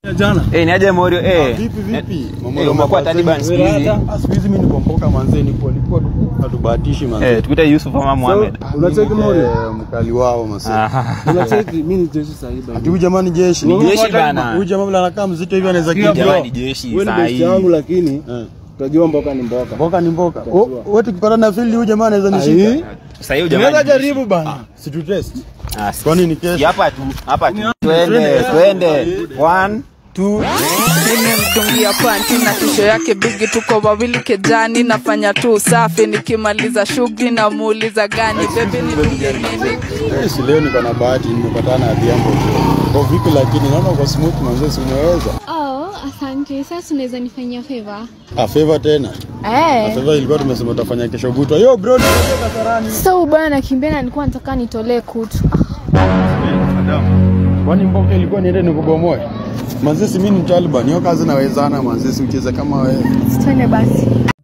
Jana. Ni aje Morio Vipi? Umekuwa Taliban siku hizi. Siku hizi mimi nikomboka manze ni polikuwa hatubahatishi manze. Tukute Yusuf ama Mohamed. Unacheki Morio mkali wao manze. Unacheki mimi ni jeshi sahihi. Ati huyu jamani jeshi. Ni jeshi bana. Huyu jamaa vile anakaa mzito hivi anaweza kimbia. Ni jeshi sahihi. Wewe ni yangu lakini tunajua mboka ni mboka. Mboka ni mboka. Wewe tukipata na field huyu jamaa anaweza nishika. Sasa hiyo jamaa. Unaweza jaribu bana. Si tu test. Kwani ni kesho? Hapa tu. Twende. 1 2. Nimemtungia panti na tisho yake bigi, tuko wawili kejani, nafanya tu usafi, nikimaliza shughuli na muuliza gani baby nipige nini. Si leo niko na bahati nimepatana na Diambo. Kwa vipi lakini naona uko smooth manze, si umeweza? Asante. Sasa unaweza nifanyia favor? Favor tena? Favor ilikuwa tumesema tutafanya kesho kutwa. Yo bro, nitoka Kasarani. So bwana nakimbia na nilikuwa nataka nitolee kutu. Madam. Kwani mboka ilikuwa niende nikubomoe? Manze si mimi ni Taliban, hiyo kazi nawezana manze, si ucheze kama wewe. Twende basi.